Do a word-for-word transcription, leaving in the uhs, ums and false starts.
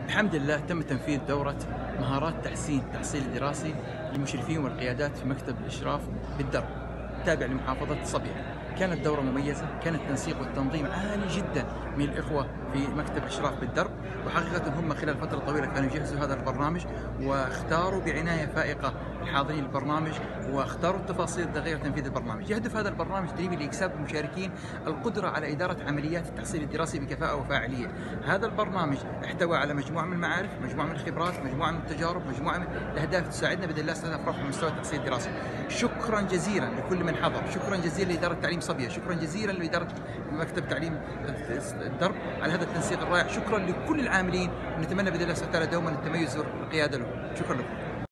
الحمد لله تم تنفيذ دورة مهارات تحسين التحصيل الدراسي للمشرفين والقيادات في مكتب الإشراف بالدرب التابع لمحافظة صبية. كانت دورة مميزة، كان التنسيق والتنظيم عالي جدا من الإخوة في مكتب إشراف بالدرب، وحقيقة هم خلال فترة طويلة كانوا يجهزوا هذا البرنامج واختاروا بعناية فائقة الحاضرين البرنامج واختاروا التفاصيل الدقيقة لتنفيذ البرنامج. يهدف هذا البرنامج تدريبي لإكساب المشاركين القدرة على إدارة عمليات التحصيل الدراسي بكفاءة وفاعلية. هذا البرنامج احتوى على مجموعة من المعارف، مجموعة من الخبرات، مجموعة من التجارب، مجموعة من الأهداف تساعدنا بإذن الله على رفع مستوى التحصيل الدراسي. شكرا جزيلا لكل من حضر، شكرا جزيلا لإدارة تعليم صبية، شكرا جزيلا لإدارة مكتب تعليم الدرب على هذا التنسيق الرائع، شكرا لكل العاملين، ونتمنى بإذن الله تعالى دوما التميز والقيادة له. شكرا لكم.